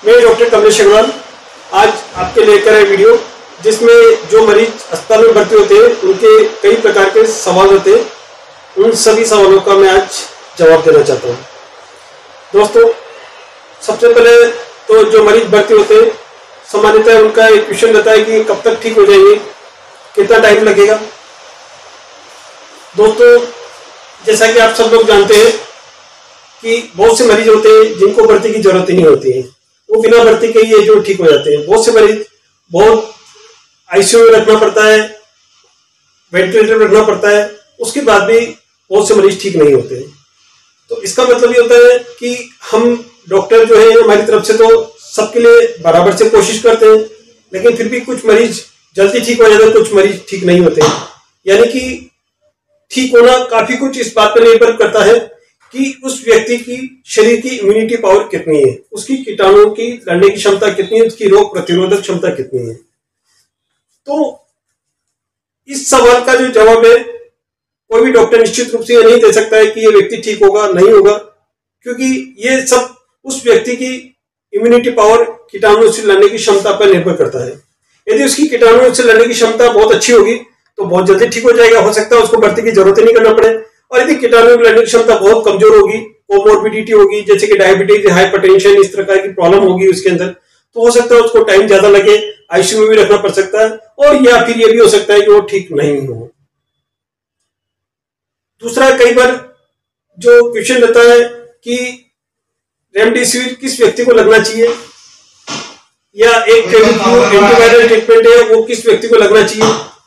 मैं डॉक्टर कमलेश अग्रवाल आज आपके लेकर आए वीडियो, जिसमें जो मरीज अस्पताल में भर्ती होते हैं उनके कई प्रकार के सवाल होते हैं। उन सभी सवालों का मैं आज जवाब देना चाहता हूँ। दोस्तों, सबसे पहले तो जो मरीज भर्ती होते हैं सामान्यतः उनका एक क्वेश्चन रहता है कि कब तक ठीक हो जाएंगे, कितना टाइम लगेगा। दोस्तों, जैसा कि आप सब लोग जानते हैं कि बहुत से मरीज होते हैं जिनको भर्ती की जरूरत ही नहीं होती है, वो बिना भर्ती के ही जो ठीक हो जाते हैं। बहुत से मरीज बहुत आईसीयू में रखना पड़ता है, वेंटिलेटर में रखना पड़ता है, उसके बाद भी बहुत से मरीज ठीक नहीं होते हैं। तो इसका मतलब ये होता है कि हम डॉक्टर जो है हमारी तरफ से तो सबके लिए बराबर से कोशिश करते हैं, लेकिन फिर भी कुछ मरीज जल्दी ठीक हो जाते हैं, कुछ मरीज ठीक नहीं होते। यानी कि ठीक होना काफी कुछ इस बात पर निर्भर करता है कि उस व्यक्ति की शरीर की इम्यूनिटी पावर कितनी है, उसकी कीटाणुओं की लड़ने की क्षमता कितनी है, उसकी रोग प्रतिरोधक क्षमता कितनी है। तो इस सवाल का जो जवाब है कोई भी डॉक्टर निश्चित रूप से ये नहीं दे सकता है कि ये व्यक्ति ठीक होगा नहीं होगा, क्योंकि ये सब उस व्यक्ति की इम्यूनिटी पावर, कीटाणुओं से लड़ने की क्षमता पर निर्भर करता है। यदि उसकी कीटाणुओं से लड़ने की क्षमता बहुत अच्छी होगी तो बहुत जल्दी ठीक हो जाएगा, हो सकता है उसको भर्ती की जरूरत ही नहीं करना पड़े। और यदि कीटाणुओं की लड़ने की क्षमता बहुत कमजोर होगी, कोमोर्बिडिटी होगी, जैसे कि डायबिटीज, हाइपरटेंशन, इस तरह की प्रॉब्लम होगी उसके अंदर, तो हो सकता है उसको टाइम ज्यादा लगे, आईसीयू में भी रखना पड़ सकता है, और या फिर ये भी हो सकता है कि वो ठीक नहीं हो। दूसरा, कई बार जो क्वेश्चन रहता है कि रेमडेसिविर किस व्यक्ति को लगना चाहिए, या एक एंटीवायरल ट्रीटमेंट है वो किस व्यक्ति को लगना चाहिए।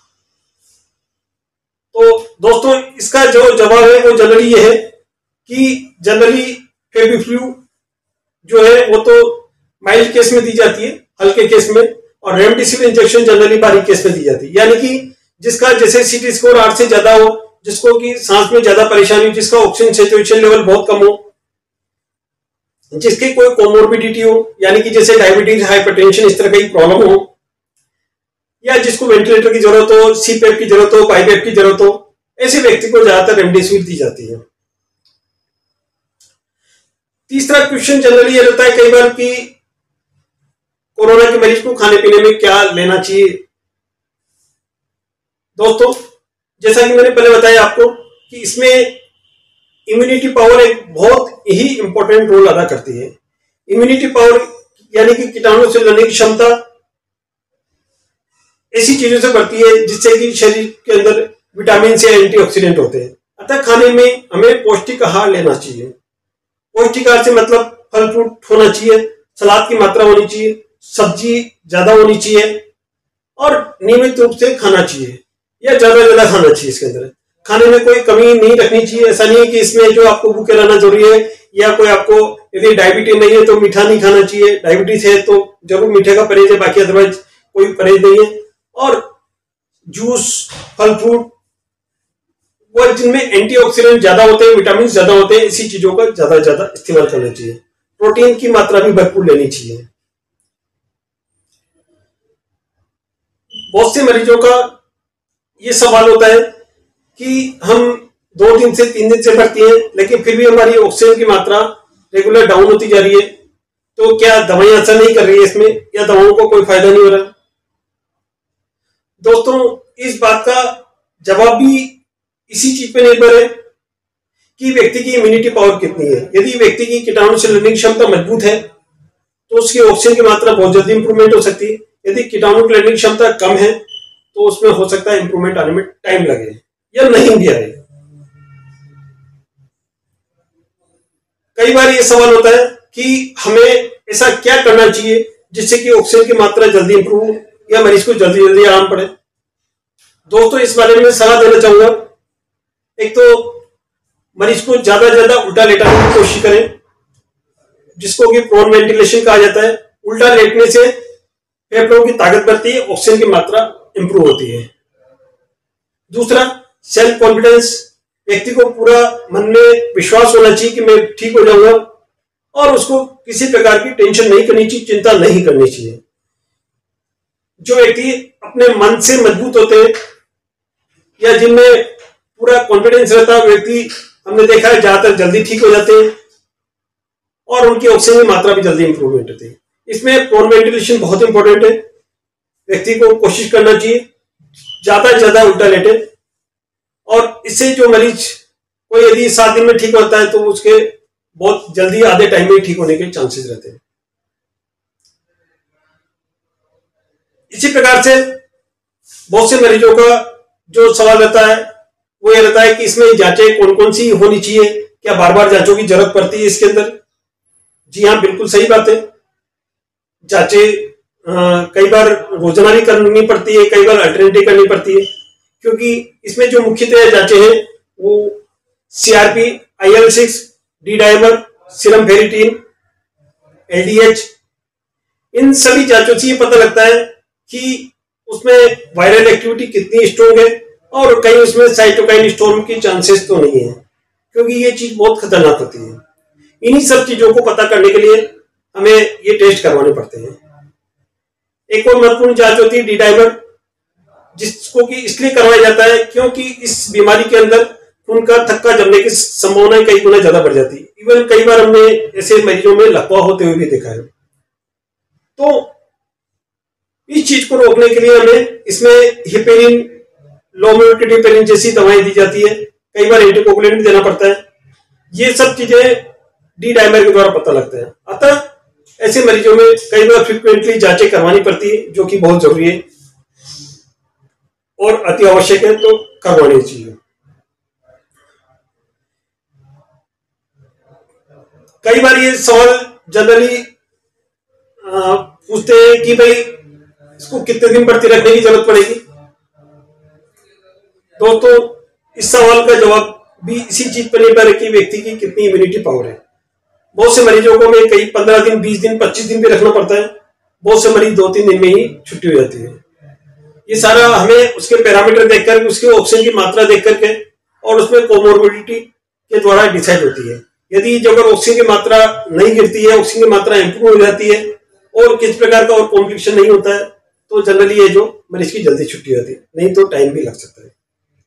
तो दोस्तों, इसका जो जवाब है वो जनरली ये है कि जनरली फेविफ्लू जो है वो तो माइल्ड केस में दी जाती है, हल्के केस में, और रेमडेसिविर इंजेक्शन जनरली बारीक केस में दी जाती है। यानी कि जिसका जैसे सीटी स्कोर 8 से ज्यादा हो, जिसको कि सांस में ज्यादा परेशानी, जिसका ऑक्सीजन सैचुरेशन लेवल बहुत कम हो, जिसकी कोई कोमोर्बिडिटी हो, यानी कि जैसे डायबिटीज, हाइपरटेंशन, इस तरह की प्रॉब्लम हो, या जिसको वेंटिलेटर की जरूरत हो, सीपैप की जरूरत हो, पाईपैप की जरूरत हो, ऐसे व्यक्ति को ज्यादातर रेमडेसिविर दी जाती है। तीसरा क्वेश्चन जनरली ये रहता है कई बार कि कोरोना के मरीज को खाने पीने में क्या लेना चाहिए। दोस्तों, जैसा कि मैंने पहले बताया आपको कि इसमें इम्यूनिटी पावर एक बहुत ही इंपॉर्टेंट रोल अदा करती है। इम्यूनिटी पावर यानी कि कीटाणुओं से लड़ने की क्षमता ऐसी चीजों से बढ़ती है जिससे कि शरीर के अंदर विटामिन से एंटीऑक्सीडेंट होते हैं। अतः खाने में हमें पौष्टिक आहार लेना चाहिए। पौष्टिक आहार से मतलब फल फ्रूट होना चाहिए, सलाद की मात्रा होनी चाहिए, सब्जी ज्यादा होनी चाहिए, और नियमित रूप से खाना चाहिए या ज्यादा खाना चाहिए। इसके अंदर खाने में कोई कमी नहीं रखनी चाहिए। ऐसा नहीं है कि इसमें जो आपको भूखे रहना जरूरी है, या कोई आपको यदि डायबिटीज नहीं है तो मीठा नहीं खाना चाहिए, डायबिटीज है तो जरूर मीठे का परहेज है, बाकी अदरवाइज कोई परहेज नहीं है। और जूस, फल फ्रूट वो जिनमें एंटीऑक्सीडेंट ज्यादा होते हैं, विटामिन ज्यादा होते हैं, इसी चीजों का ज्यादा इस्तेमाल करना चाहिए। प्रोटीन की मात्रा भी भरपूर लेनी चाहिए। बहुत से मरीजों का ये सवाल होता है कि हम 2 दिन से 3 दिन से भर्ती हैं, लेकिन फिर भी हमारी ऑक्सीजन की मात्रा रेगुलर डाउन होती जा रही है, तो क्या दवाइयां असर नहीं कर रही है इसमें, या दवाओं को कोई फायदा नहीं हो रहा। दोस्तों, इस बात का जवाब भी इसी चीज पे निर्भर है कि व्यक्ति की इम्यूनिटी पावर कितनी है। यदि व्यक्ति की कीटाणु से लड़ने की क्षमता मजबूत है तो उसकी ऑक्सीजन की मात्रा बहुत जल्दी इंप्रूवमेंट हो सकती है। यदि कीटाणु की लड़ने की क्षमता कम है तो उसमें हो सकता है इंप्रूवमेंट आने में टाइम लगे या नहीं भी आए। कई बार ये सवाल होता है कि हमें ऐसा क्या करना चाहिए जिससे कि ऑक्सीजन की मात्रा जल्दी इंप्रूव या मरीज को जल्दी आराम पड़े। दोस्तों, इस बारे में सलाह देना चाहूंगा। एक तो मरीज को ज्यादा उल्टा लेटाने की कोशिश करें, जिसको कि प्रोन वेंटिलेशन कहा जाता है। उल्टा लेटने से फेफड़ों की ताकत बढ़ती है, ऑक्सीजन की मात्रा इंप्रूव होती है। दूसरा, सेल्फ कॉन्फिडेंस, व्यक्ति को पूरा मन में विश्वास होना चाहिए कि मैं ठीक हो जाऊंगा, और उसको किसी प्रकार की टेंशन नहीं करनी चाहिए, चिंता नहीं करनी चाहिए। जो व्यक्ति अपने मन से मजबूत होते हैं या जिनमें पूरा कॉन्फिडेंस रहता है, व्यक्ति हमने देखा है ज्यादातर जल्दी ठीक हो जाते हैं, और उनकी ऑक्सीजन की मात्रा भी जल्दी इंप्रूवमेंट होती है। इसमें पोर वेंटिलेशन बहुत इंपॉर्टेंट है। व्यक्ति को कोशिश करना चाहिए ज्यादा से ज्यादा उल्टा लेटे, और इससे जो मरीज कोई यदि 7 दिन में ठीक होता है तो उसके बहुत जल्दी आधे टाइम में ठीक होने के चांसेस रहते हैं। इसी प्रकार से बहुत से मरीजों का जो सवाल रहता है वो ये रहता है कि इसमें जांचें कौन कौन सी होनी चाहिए, क्या बार बार जांचों की जरूरत पड़ती है इसके अंदर? जी हाँ, बिल्कुल सही बात है। जांचें कई बार रोजाना भी करनी पड़ती है, कई बार अल्टरनेटिव करनी पड़ती है, क्योंकि इसमें जो मुख्यतः जांचें हैं वो CRP, IL-6, D dimer, serum ferritin, LDH, इन सभी जांचों से ये पता लगता है कि उसमें वायरल एक्टिविटी कितनी स्ट्रॉन्ग है, और कहीं उसमें साइटोकाइन स्टॉर्म की चांसेस तो नहीं है, क्योंकि ये चीज बहुत खतरनाक होती है। इन्हीं सब चीजों को पता करने के लिए हमें ये टेस्ट करवाने पड़ते हैं। एक और महत्वपूर्ण जांच होती है डी डाइमर, जिसको कि इसलिए करवाया जाता है क्योंकि इस बीमारी के अंदर खून का थक्का जमने की संभावना कई गुना ज्यादा बढ़ जाती है। इवन कई बार हमने ऐसे मरीजों में लकवा होते हुए भी देखा है। तो इस चीज को रोकने के लिए हमें इसमें हिपेरिन, लो मोलेक्युलर हिपेरिन जैसी दवाएं दी जाती है, कई बार एंटीकोगुलेंट देना पड़ता है। ये सब चीजें डी डाइमर के द्वारा पता लगता है। अतः ऐसे मरीजों में कई बार फ्रीक्वेंटली जांचें करवानी पड़ती है, जो कि बहुत जरूरी है और अति आवश्यक है, तो करवानी चाहिए। कई बार ये सवाल जनरली पूछते हैं कि भाई इसको कितने दिन भर्ती रखने की जरूरत पड़ेगी। दोस्तों, इस सवाल का जवाब भी इसी चीज पर निर्भर है कि व्यक्ति की कितनी इम्यूनिटी पावर है। बहुत से मरीजों को में कई 15 दिन, 20 दिन, 25 दिन भी रखना पड़ता है। बहुत से मरीज 2-3 दिन में ही छुट्टी हो जाती है। ये सारा हमें उसके पैरामीटर देखकर, उसके ऑक्सीजन की मात्रा देख करके और उसमें कोमोर्बिडिटी के द्वारा डिसाइड होती है। यदि जब ऑक्सीजन की मात्रा नहीं गिरती है, ऑक्सीजन की मात्रा इंप्रूव हो जाती है और किस प्रकार का और कॉम्प्लिकेशन नहीं होता है, तो जनरली ये जो मरीज की जल्दी छुट्टी होती है, नहीं तो टाइम भी लग सकता है।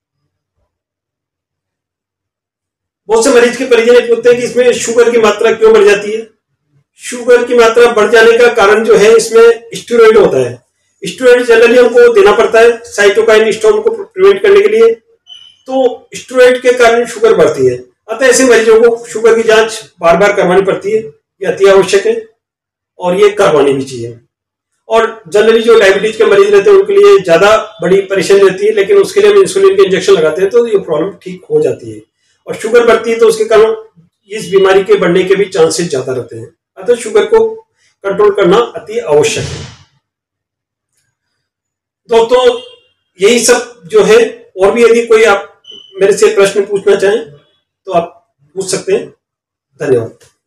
बहुत से मरीज के परिजन पूछते हैं कि इसमें शुगर की मात्रा क्यों बढ़ जाती है। शुगर की मात्रा बढ़ जाने का कारण जो है, इसमें स्टेरॉइड होता है। स्टेरॉइड जनरली हमको देना पड़ता है साइटोकाइन स्टॉर्म को प्रिवेंट करने के लिए, तो स्टेरॉइड के कारण शुगर बढ़ती है। अतः ऐसे मरीजों को शुगर की जांच बार बार करवानी पड़ती है, ये अति आवश्यक है और ये करवानी भी चाहिए। और जनरली जो डायबिटीज के मरीज रहते हैं उनके लिए ज्यादा बड़ी परेशानी रहती है, लेकिन उसके लिए हम इंसुलिन के इंजेक्शन लगाते हैं तो ये प्रॉब्लम ठीक हो जाती है। और शुगर बढ़ती है तो उसके कारण इस बीमारी के बढ़ने के भी चांसेस ज्यादा रहते हैं। अतः शुगर को कंट्रोल करना अति आवश्यक है। दोस्तों, यही सब जो है, और भी यदि कोई आप मेरे से प्रश्न पूछना चाहें तो आप पूछ सकते हैं। धन्यवाद।